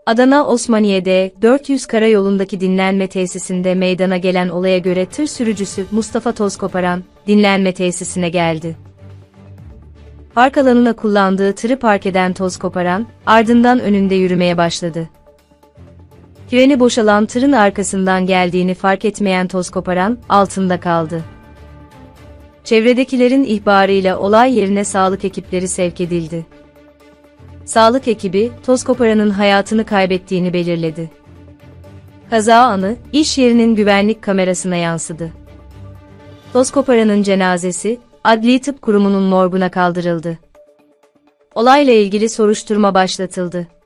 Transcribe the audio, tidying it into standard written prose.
Adana Osmaniye'de 400 karayolundaki dinlenme tesisinde meydana gelen olaya göre tır sürücüsü Mustafa Tozkoparan, dinlenme tesisine geldi. Park alanına kullandığı tırı park eden Tozkoparan, ardından önünde yürümeye başladı. Freni boşalan tırın arkasından geldiğini fark etmeyen Tozkoparan, altında kaldı. Çevredekilerin ihbarıyla olay yerine sağlık ekipleri sevk edildi. Sağlık ekibi, Tozkoparan'ın hayatını kaybettiğini belirledi. Kaza anı, iş yerinin güvenlik kamerasına yansıdı. Tozkoparan'ın cenazesi, Adli Tıp Kurumu'nun morguna kaldırıldı. Olayla ilgili soruşturma başlatıldı.